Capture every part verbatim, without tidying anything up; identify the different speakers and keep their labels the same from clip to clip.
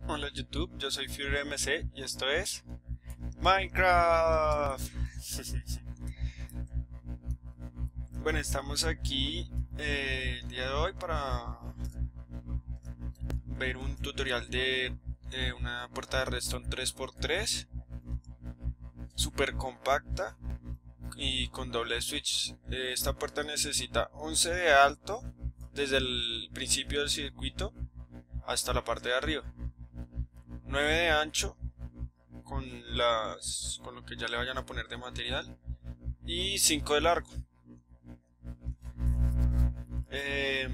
Speaker 1: Hola YouTube, yo soy FuryMC y esto es Minecraft. Bueno, estamos aquí eh, el día de hoy para ver un tutorial de eh, una puerta de redstone tres por tres super compacta y con doble switch. Eh, esta puerta necesita once de alto desde el principio del circuito hasta la parte de arriba, nueve de ancho con las con lo que ya le vayan a poner de material y cinco de largo. Eh,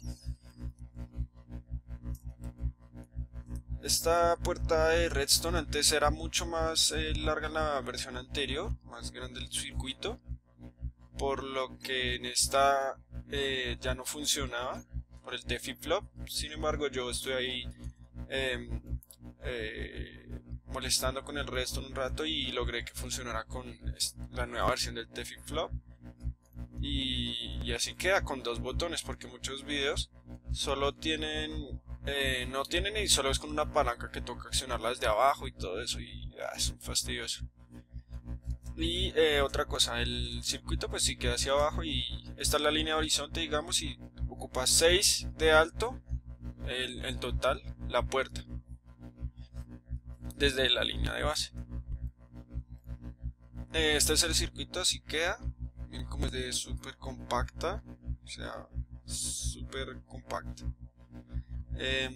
Speaker 1: esta puerta de redstone antes era mucho más eh, larga en la versión anterior, más grande el circuito, por lo que en esta eh, ya no funcionaba por el T-flip-flop. Sin embargo, yo estoy ahí eh, eh, molestando con el redstone un rato y logré que funcionara con la nueva versión del T-flip-flop. Y, y así queda con dos botones, porque muchos videos solo tienen eh, no tienen y solo es con una palanca que toca accionarla desde abajo y todo eso, y ah, es un fastidioso. Y eh, otra cosa, el circuito pues sí queda hacia abajo y esta es la línea de horizonte, digamos, y ocupa seis de alto el, el total, la puerta, desde la línea de base. Eh, este es el circuito, así queda. Miren cómo es de súper compacta, o sea, súper compacta. Eh,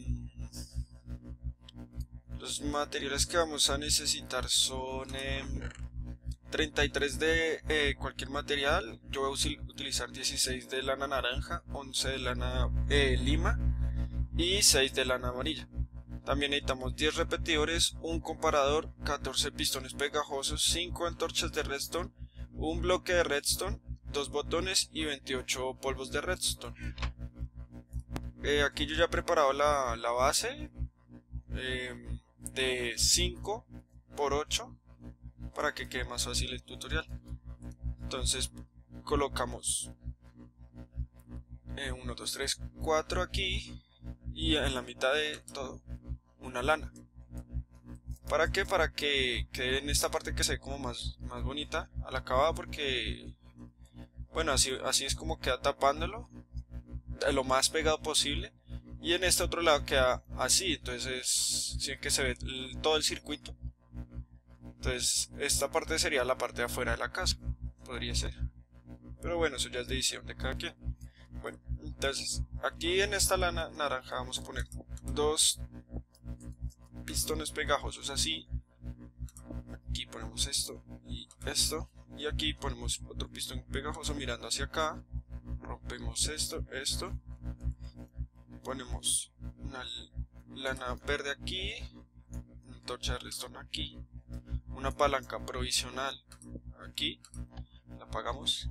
Speaker 1: los materiales que vamos a necesitar son eh, treinta y tres de eh, cualquier material. Yo voy a utilizar dieciséis de lana naranja, once de lana eh, lima y seis de lana amarilla. También necesitamos diez repetidores, un comparador, catorce pistones pegajosos, cinco antorchas de redstone, un bloque de redstone, dos botones y veintiocho polvos de redstone. Eh, aquí yo ya he preparado la, la base eh, de cinco por ocho para que quede más fácil el tutorial. Entonces colocamos eh, uno, dos, tres, cuatro aquí y en la mitad de todo una lana. ¿Para qué? Para que quede en esta parte que se ve como más, más bonita al acabado, porque bueno, así, así es como queda tapándolo, lo más pegado posible, y en este otro lado queda así, entonces sí que se ve el, todo el circuito. Entonces esta parte sería la parte de afuera de la casa, podría ser, pero bueno, eso ya es decisión de cada quien. Bueno, entonces aquí en esta lana naranja vamos a poner dos pistones pegajosos así. Aquí ponemos esto y esto, y aquí ponemos otro pistón pegajoso mirando hacia acá. Rompemos esto, esto, ponemos una lana verde aquí, una antorcha de redstone aquí, una palanca provisional aquí, la apagamos,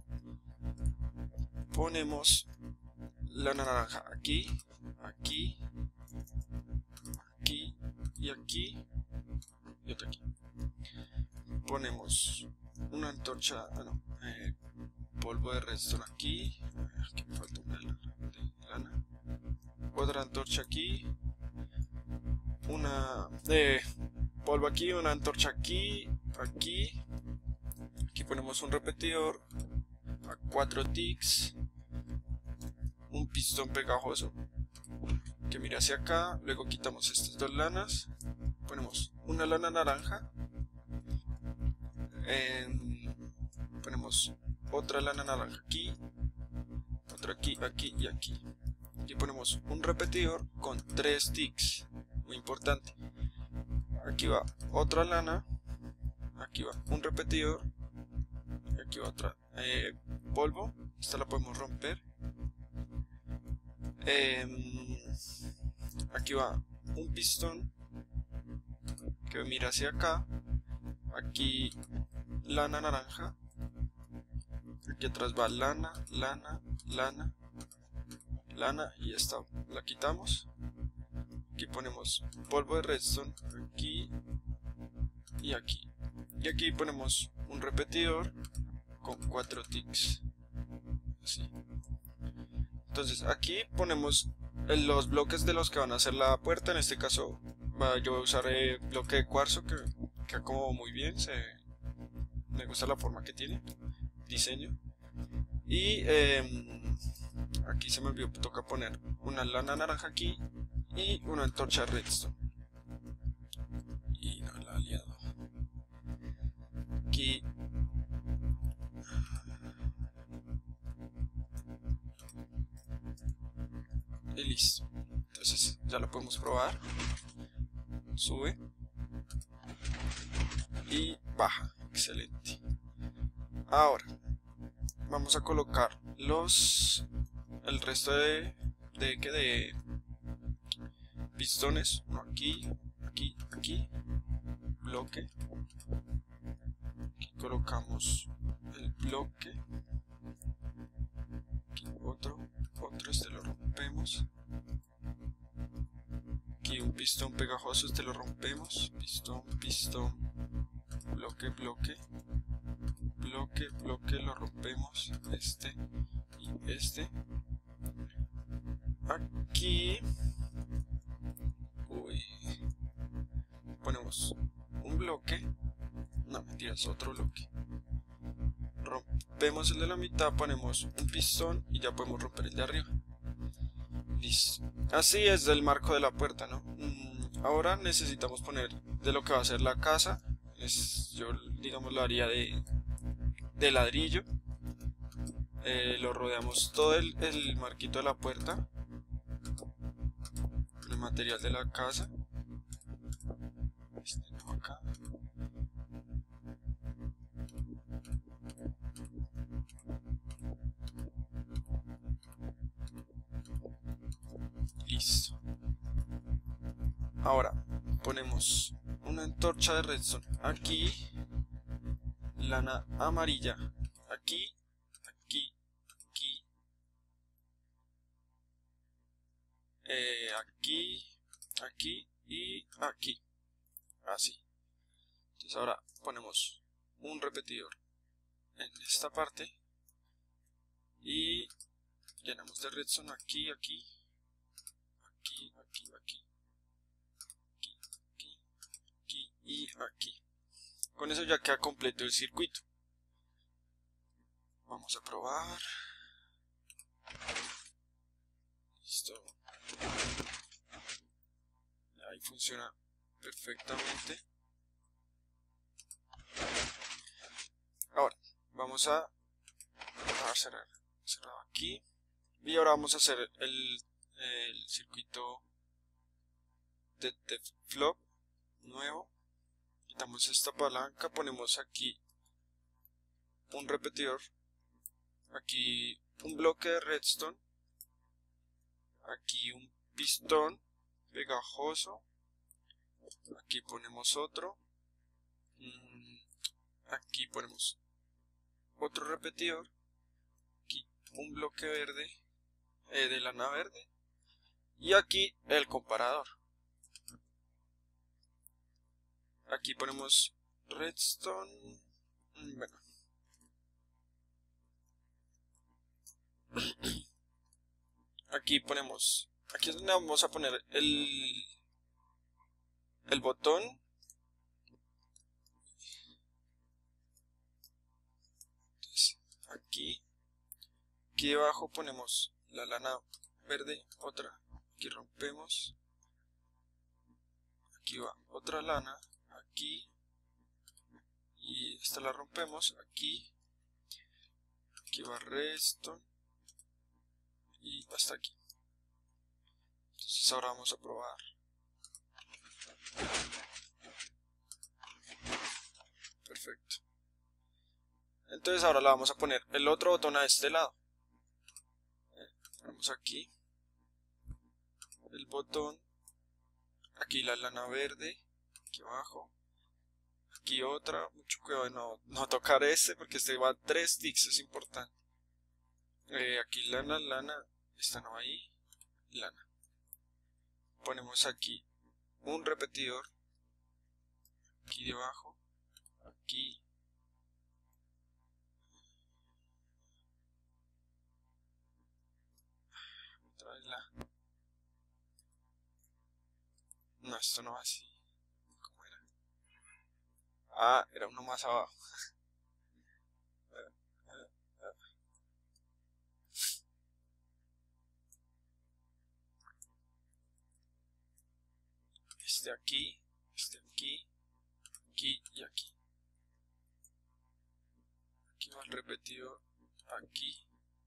Speaker 1: ponemos lana naranja aquí, aquí, aquí y aquí y otra aquí. Ponemos una antorcha, ah, no, eh, polvo de redstone aquí, aquí me falta una lana, lana, otra antorcha aquí, una eh, polvo aquí, una antorcha aquí, aquí, aquí ponemos un repetidor a cuatro ticks, un pistón pegajoso que mira hacia acá, luego quitamos estas dos lanas, ponemos una lana naranja, eh, ponemos otra lana naranja aquí, otra aquí, aquí y aquí. Aquí ponemos un repetidor con tres ticks, muy importante. Aquí va otra lana, aquí va un repetidor, y aquí va otra eh, polvo. Esta la podemos romper. Eh, aquí va un pistón que mira hacia acá. Aquí lana naranja. Aquí atrás va lana, lana, lana, lana, y esta la quitamos. Aquí ponemos polvo de redstone aquí y aquí. Y aquí ponemos un repetidor con cuatro ticks. Así. Entonces aquí ponemos los bloques de los que van a hacer la puerta. En este caso va, yo voy a usar eh, bloque de cuarzo que queda como muy bien, se, me gusta la forma que tiene, diseño. Y eh, aquí se me olvidó, toca poner una lana naranja aquí y una antorcha redstone. Y no la he liado. Aquí y listo. Entonces ya lo podemos probar. Sube y baja. Excelente. Ahora vamos a colocar los el resto de de que de pistones. Uno aquí, aquí, aquí. Bloque. Aquí colocamos el bloque. Aquí otro, otro, este lo rompemos. Aquí un pistón pegajoso, este lo rompemos. Pistón, pistón, bloque, bloque, bloque, bloque, lo rompemos. Este y este. Aquí, uy, ponemos un bloque. No, mentiras, otro bloque. Rompemos el de la mitad, ponemos un pistón y ya podemos romper el de arriba. Listo. Así es del marco de la puerta, ¿no? Mm, ahora necesitamos poner de lo que va a ser la casa. Es, yo, digamos, lo haría de, de ladrillo. Eh, lo rodeamos todo el, el marquito de la puerta con el material de la casa. Este no acá. Listo. Ahora ponemos una antorcha de redstone aquí, lana amarilla aquí, aquí, aquí, eh, aquí, aquí y aquí. Así. Entonces ahora ponemos un repetidor en esta parte y llenamos de redstone aquí, aquí, aquí, aquí, aquí, aquí, aquí, aquí y aquí. Con eso ya queda completo el circuito. Vamos a probar. Listo. Ahí funciona perfectamente. Ahora vamos a, a cerrar, cerrar aquí. Y ahora vamos a hacer el, el circuito de, de flop nuevo. Quitamos esta palanca, ponemos aquí un repetidor, aquí un bloque de redstone, aquí un pistón pegajoso, aquí ponemos otro, aquí ponemos otro repetidor, aquí un bloque verde, eh, de lana verde, y aquí el comparador. Aquí ponemos redstone, bueno, aquí ponemos, aquí es donde vamos a poner el, el botón. Entonces, aquí, aquí debajo ponemos la lana verde, otra, aquí rompemos, aquí va otra lana, aquí, y esta la rompemos, aquí, aquí va redstone, y hasta aquí. Entonces ahora vamos a probar. Perfecto. Entonces ahora le vamos a poner el otro botón a este lado. Ponemos aquí el botón, aquí la lana verde, aquí abajo, aquí otra, mucho cuidado de no, no tocar este porque este va a tres ticks, es importante. Eh, aquí lana, lana, esta no va ahí, lana. Ponemos aquí un repetidor, aquí debajo, aquí, otra vez la, No, esto no va así. ¿Cómo era? Ah, era uno más abajo. Este aquí, este aquí, aquí y aquí. Aquí va el repetido, aquí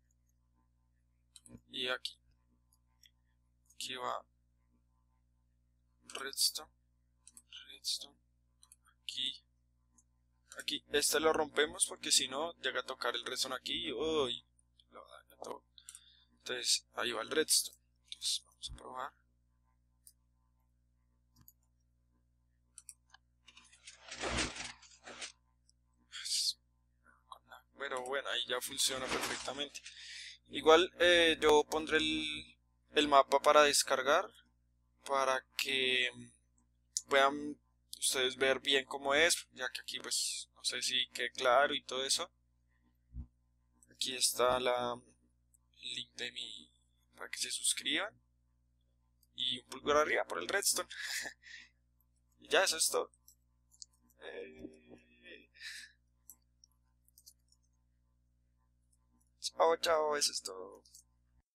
Speaker 1: y aquí. Aquí va redstone, redstone, aquí, aquí. Este lo rompemos porque si no llega a tocar el redstone aquí y uy, lo daña todo. Entonces ahí va el redstone. Entonces vamos a probar. Pero bueno, ahí ya funciona perfectamente. Igual eh, yo pondré el, el mapa para descargar, para que puedan ustedes ver bien cómo es, ya que aquí pues no sé si quede claro y todo eso. Aquí está la, el link de mi, para que se suscriban, y un pulgar arriba por el redstone. Y ya, eso es todo. Eh, chao, chao, eso es todo.